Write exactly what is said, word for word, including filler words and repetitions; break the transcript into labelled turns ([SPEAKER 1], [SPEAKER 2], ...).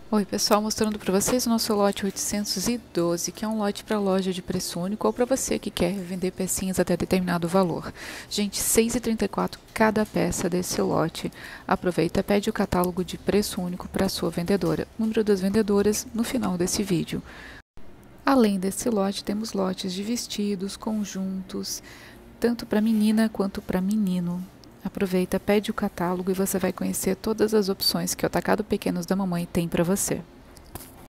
[SPEAKER 1] Oi pessoal, mostrando para vocês o nosso lote oitocentos e doze, que é um lote para loja de preço único ou para você que quer vender pecinhas até determinado valor. Gente, seis reais e trinta e quatro centavos cada peça desse lote. Aproveita, pede o catálogo de preço único para sua vendedora. Número das vendedoras no final desse vídeo. Além desse lote, temos lotes de vestidos, conjuntos, tanto para menina quanto para menino. Aproveita, pede o catálogo e você vai conhecer todas as opções que o Atacado Pequenos da Mamãe tem para você.